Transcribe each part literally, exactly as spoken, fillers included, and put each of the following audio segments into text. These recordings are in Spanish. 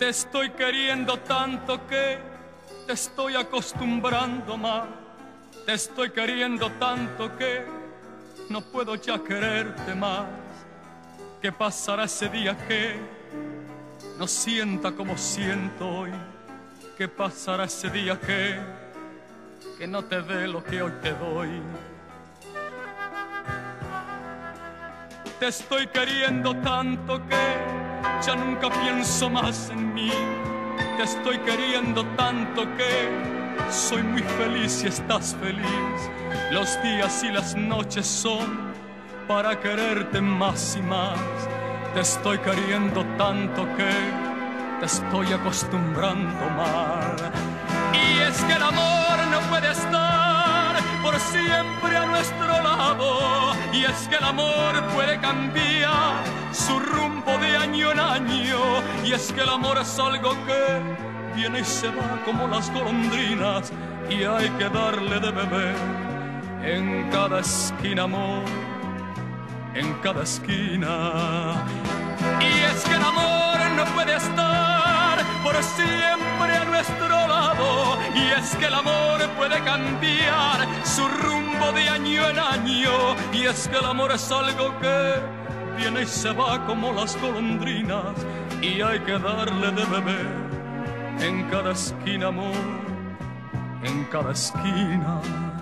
Te estoy queriendo tanto que te estoy acostumbrando más. Te estoy queriendo tanto que no puedo ya quererte más. ¿Qué pasará ese día que no sienta como siento hoy? ¿Qué pasará ese día que, que no te dé lo que hoy te doy? Te estoy queriendo tanto que ya nunca pienso más en mí. Te estoy queriendo tanto que soy muy feliz si estás feliz. Los días y las noches son para quererte más y más. Te estoy queriendo tanto que te estoy acostumbrando mal. Y es que el amor no puede estar por siempre a nuestro lado. Y es que el amor puede cambiar su rumbo de año en año. Y es que el amor es algo que viene y se va como las golondrinas. Y hay que darle de beber en cada esquina, amor, en cada esquina. Y es que el amor no puede estar por siempre a nuestro lado. Y es que el amor puede cambiar su rumbo de año en año. Y es que el amor es algo que viene y se va como las golondrinas. Y hay que darle de beber en cada esquina, amor, en cada esquina.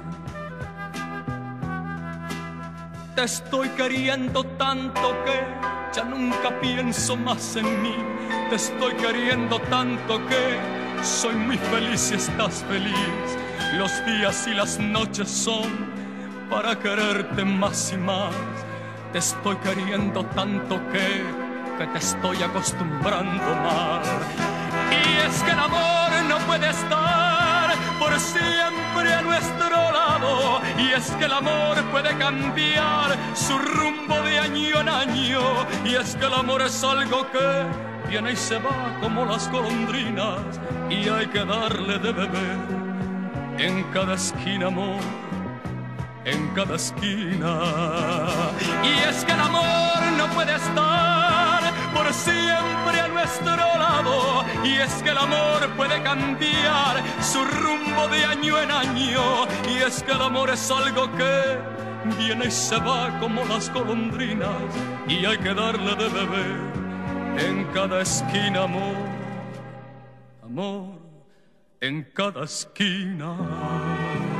Te estoy queriendo tanto que ya nunca pienso más en mí. Te estoy queriendo tanto que soy muy feliz si estás feliz. Los días y las noches son para quererte más y más. Te estoy queriendo tanto que, que te estoy acostumbrando mal. Y es que el amor no puede estar por siempre a nuestro lado. Y es que el amor puede cambiar su rumbo de año en año. Y es que el amor es algo que viene y se va como las golondrinas. Y hay que darle de beber en cada esquina, amor, en cada esquina. Y es que el amor no puede estar por siempre a nuestro lado. Y es que el amor puede cambiar su rumbo de año en año. Y es que el amor es algo que viene y se va como las golondrinas. Y hay que darle de beber en cada esquina, amor, amor, en cada esquina.